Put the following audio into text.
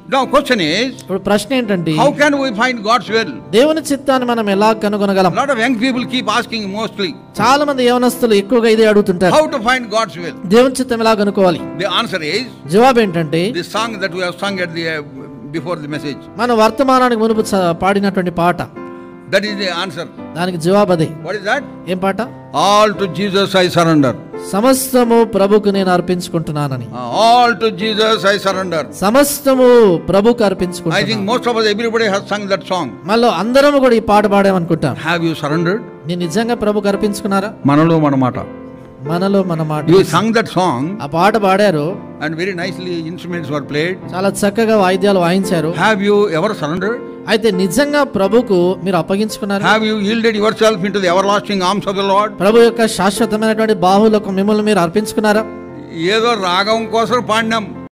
Now question is, ఇప్పుడు ప్రశ్న ఏంటంటే, how can we find God's will? దేవుని చిత్తాన్ని మనం ఎలా కనుగొనగలం? A lot of young people keep asking mostly, చాలా మంది యవనస్తులు ఎక్కువగా ఇదే అడుగుతుంటారు, how to find God's will? దేవుని చిత్తం ఎలా కనుక్కోవాలి? The answer is, జవాబు ఏంటంటే, the song that we have sung at the before the message. మన వర్తమానానికి మునుపు పాడినటువంటి పాట, That is the answer. దానికి జవాబు అదే. What is that? ఏం పాట? All to Jesus I surrender. సమస్తము ప్రభుకు నేను అర్పించుకుంటున్నానని. All to Jesus I surrender. సమస్తము ప్రభుకు I అర్పించుకుంటున్నాను. think most of us, everybody has sung that song. మళ్ళీ అందరం కూడా ఈ పాట పాడామనుకుంటాం. Have you surrendered? నేను నిజంగా ప్రభుకు అర్పించుకున్నారా? మనలో మన మాట. మనలో మన మాట. You sung that song ఆ పాట పాడారు, and very nicely instruments were played. చాలా చక్కగా వాయిద్యాలు వాయించారు. Have you ever surrendered? అయితే నిజంగా ప్రభుకు మీరు అప్పగించుకున్నారా? Have you yielded yourself into the everlasting arms of the Lord? ప్రభు యొక్క శాశ్వతమైనటువంటి బాహువులకు మిమ్మల్ని మీరు అర్పించుకున్నారా? ఏదో రాగం కోసం పాడినాం.